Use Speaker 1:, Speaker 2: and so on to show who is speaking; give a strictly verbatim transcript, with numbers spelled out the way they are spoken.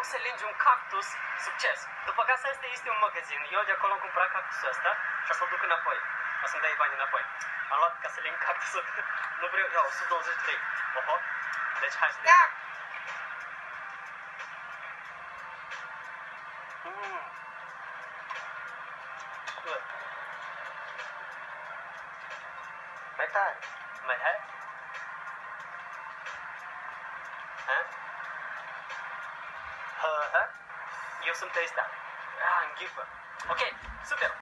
Speaker 1: loc să lingi un cactus, succes. După casa asta este un magazin, eu de acolo am cumpărat cactusul ăsta și o să-l duc înapoi. O să-mi dai bani înapoi. Am luat ca să ling cactusul. Nu vreau, ia, o sută douăzeci de lei. Oho. Deci hai să ne
Speaker 2: Da.
Speaker 1: Mm. Good.
Speaker 3: Mai tare.
Speaker 1: Mai hai? Ha? Ha, ha? Eu sunt ăsta. Ah, înghipă. Ok, super.